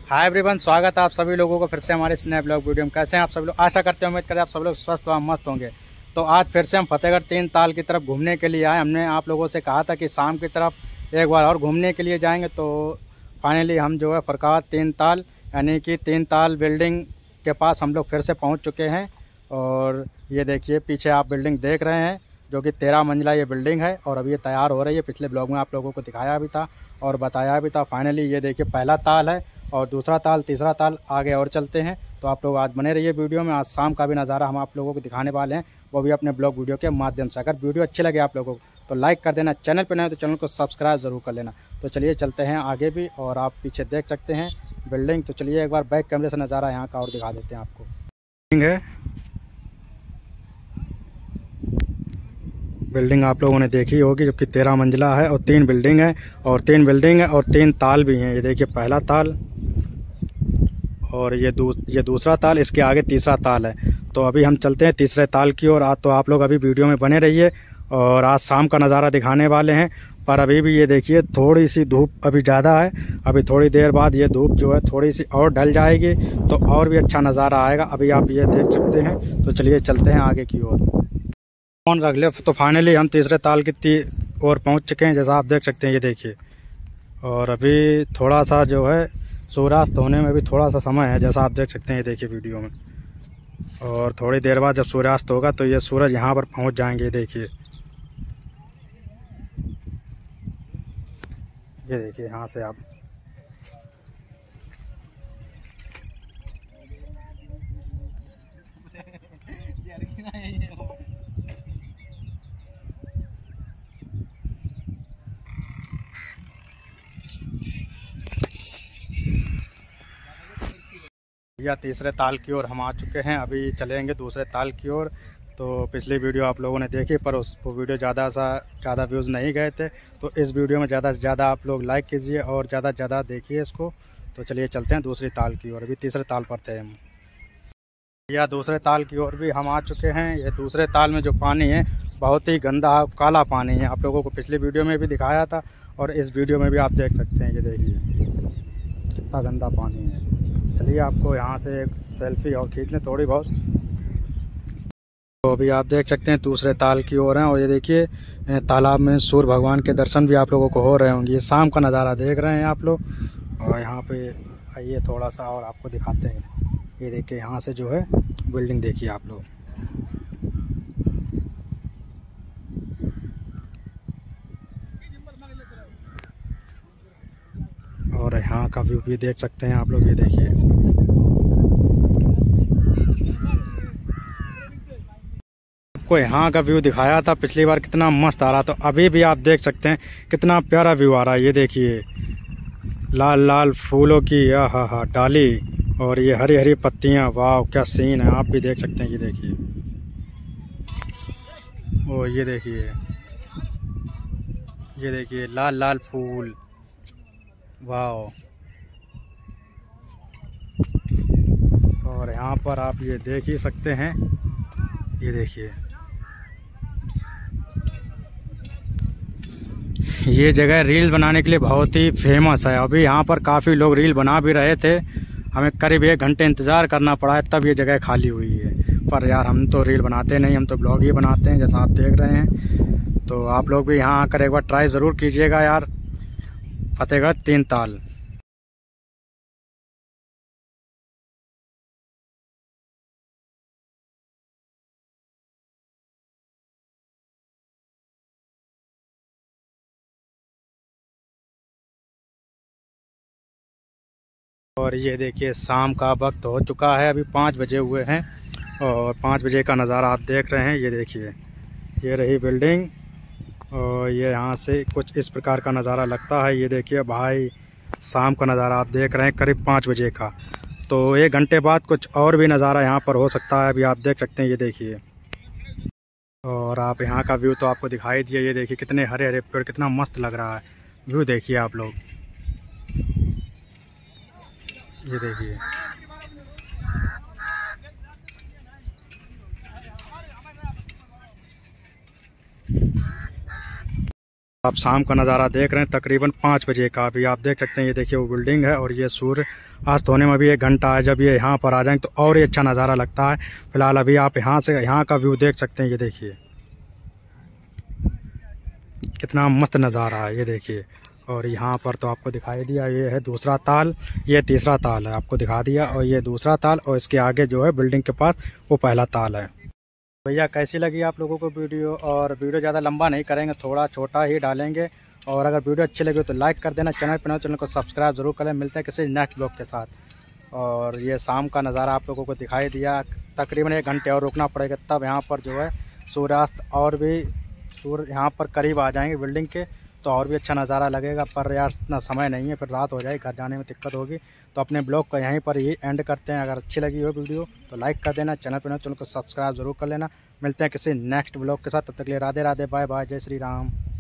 Hi everyone, स्वागत है आप सभी लोगों को फिर से हमारे नए ब्लॉग वीडियो में। कैसे हैं आप सभी लोग? आशा करते हैं, उम्मीद करते हैं आप सब लोग स्वस्थ व मस्त होंगे। तो आज फिर से हम फतेहगढ़ तीन ताल की तरफ घूमने के लिए आए। हमने आप लोगों से कहा था कि शाम की तरफ एक बार और घूमने के लिए जाएंगे। तो फाइनली हम जो है फरकात तीन ताल यानी कि तीन ताल बिल्डिंग के पास हम लोग फिर से पहुँच चुके हैं। और ये देखिए पीछे आप बिल्डिंग देख रहे हैं जो कि 13 मंजिला ये बिल्डिंग है और अभी ये तैयार हो रही है। पिछले ब्लॉग में आप लोगों को दिखाया भी था और बताया भी था। फाइनली ये देखिए पहला ताल है और दूसरा ताल, तीसरा ताल आगे और चलते हैं। तो आप लोग आज बने रहिए वीडियो में। आज शाम का भी नज़ारा हम आप लोगों को दिखाने वाले हैं, वो भी अपने ब्लॉग वीडियो के माध्यम से। अगर वीडियो अच्छी लगे आप लोगों को तो लाइक कर देना, चैनल पर नए तो चैनल को सब्सक्राइब ज़रूर कर लेना। तो चलिए चलते हैं आगे भी। और आप पीछे देख सकते हैं बिल्डिंग। तो चलिए एक बार बैक कैमरे से नज़ारा यहाँ का और दिखा देते हैं आपको। बिल्डिंग आप लोगों ने देखी होगी जो कि 13 मंजिला है और तीन बिल्डिंग है और तीन ताल भी हैं। ये देखिए पहला ताल और ये दूसरा ताल, इसके आगे तीसरा ताल है। तो अभी हम चलते हैं तीसरे ताल की ओर। तो आप लोग अभी वीडियो में बने रहिए और आज शाम का नज़ारा दिखाने वाले हैं। पर अभी भी ये देखिए थोड़ी सी धूप अभी ज़्यादा है। अभी थोड़ी देर बाद ये धूप जो है थोड़ी सी और ढल जाएगी तो और भी अच्छा नज़ारा आएगा। अभी आप ये देख सकते हैं। तो चलिए चलते हैं आगे की ओर। फोन रख ले। तो फाइनली हम तीसरे ताल की ओर पहुंच चुके हैं, जैसा आप देख सकते हैं। ये देखिए और अभी थोड़ा सा जो है सूर्यास्त होने में भी थोड़ा सा समय है, जैसा आप देख सकते हैं। ये देखिए वीडियो में। और थोड़ी देर बाद जब सूर्यास्त होगा तो ये सूरज यहाँ पर पहुंच जाएंगे। देखिए ये देखिए यहाँ से आप या तीसरे ताल की ओर हम आ चुके हैं। अभी चलेंगे दूसरे ताल की ओर। तो पिछली वीडियो आप लोगों ने देखी पर वो वीडियो ज़्यादा व्यूज़ नहीं गए थे। तो इस वीडियो में ज़्यादा से ज़्यादा आप लोग लाइक कीजिए और ज़्यादा से ज़्यादा देखिए इसको। तो चलिए चलते हैं दूसरी ताल की ओर। अभी तीसरे ताल पर थे हम। या दूसरे ताल की ओर भी हम आ चुके हैं। ये दूसरे ताल में जो पानी है बहुत ही गंदा काला पानी है। आप लोगों को पिछली वीडियो में भी दिखाया था और इस वीडियो में भी आप देख सकते हैं। ये देखिए कितना गंदा पानी है। चलिए आपको यहाँ से एक सेल्फी और खींच लें थोड़ी बहुत। तो अभी आप देख सकते हैं दूसरे ताल की ओर हैं और ये देखिए तालाब में सूर्य भगवान के दर्शन भी आप लोगों को हो रहे होंगे। ये शाम का नज़ारा देख रहे हैं आप लोग। और यहाँ पे आइए थोड़ा सा और आपको दिखाते हैं। ये देखिए यहाँ से जो है बिल्डिंग देखिए आप लोग। और यहाँ का व्यू भी देख सकते हैं आप लोग। ये देखिए आपको यहाँ का व्यू दिखाया था पिछली बार, कितना मस्त आ रहा। तो अभी भी आप देख सकते हैं कितना प्यारा व्यू आ रहा है। ये देखिए लाल लाल फूलों की हा डाली और ये हरी हरी पत्तियाँ। वाह क्या सीन है, आप भी देख सकते हैं। ये देखिए ओ ये देखिए लाल लाल फूल। वाह। और यहाँ पर आप ये देख ही सकते हैं। ये देखिए ये जगह रील बनाने के लिए बहुत ही फेमस है। अभी यहाँ पर काफ़ी लोग रील बना भी रहे थे। हमें करीब 1 घंटे इंतज़ार करना पड़ा है तब ये जगह खाली हुई है। पर यार हम तो रील बनाते नहीं, हम तो ब्लॉग ही बनाते हैं जैसा आप देख रहे हैं। तो आप लोग भी यहाँ आकर एक बार ट्राई ज़रूर कीजिएगा यार, फतेहगढ़ तीन ताल। और ये देखिए शाम का वक्त हो चुका है, अभी 5 बजे हुए हैं और 5 बजे का नज़ारा आप देख रहे हैं। ये देखिए ये रही बिल्डिंग और ये यहाँ से कुछ इस प्रकार का नज़ारा लगता है। ये देखिए भाई शाम का नज़ारा आप देख रहे हैं करीब 5 बजे का। तो 1 घंटे बाद कुछ और भी नज़ारा यहाँ पर हो सकता है। अभी आप देख सकते हैं। ये देखिए और आप यहाँ का व्यू तो आपको दिखाई दिया। ये देखिए कितने हरे हरे पेड़, कितना मस्त लग रहा है व्यू। देखिए आप लोग ये देखिए आप शाम का नज़ारा देख रहे हैं तकरीबन 5 बजे का। अभी आप देख सकते हैं, ये देखिए वो बिल्डिंग है और ये सूर्य अस्त होने में भी 1 घंटा है। जब ये यहाँ पर आ जाएंगे तो और ही अच्छा नज़ारा लगता है। फिलहाल अभी आप यहाँ का व्यू देख सकते हैं। ये देखिए कितना मस्त नज़ारा है, ये देखिए। और यहाँ पर तो आपको दिखाई दिया, ये है दूसरा ताल, ये तीसरा ताल है, आपको दिखा दिया। और ये दूसरा ताल और इसके आगे जो है बिल्डिंग के पास वो पहला ताल है। भैया कैसी लगी आप लोगों को वीडियो? और वीडियो ज़्यादा लंबा नहीं करेंगे, थोड़ा छोटा ही डालेंगे। और अगर वीडियो अच्छी लगी तो लाइक कर देना, चैनल पर नए चैनल को सब्सक्राइब जरूर करें। मिलते हैं किसी नेक्स्ट ब्लॉग के साथ। और ये शाम का नज़ारा आप लोगों को दिखाई दिया। तकरीबन 1 घंटे और रुकना पड़ेगा, तब यहाँ पर जो है सूर्यास्त और भी सूर्य यहाँ पर करीब आ जाएंगे बिल्डिंग के, तो और भी अच्छा नज़ारा लगेगा। पर यार इतना समय नहीं है, फिर रात हो जाएगी, घर जाने में दिक्कत होगी। तो अपने ब्लॉग को यहीं पर ही एंड करते हैं। अगर अच्छी लगी हो वीडियो तो लाइक कर देना, चैनल पर चैनल को सब्सक्राइब जरूर कर लेना। मिलते हैं किसी नेक्स्ट ब्लॉग के साथ, तब तक के लिए राधे राधे, बाय बाय, जय श्री राम।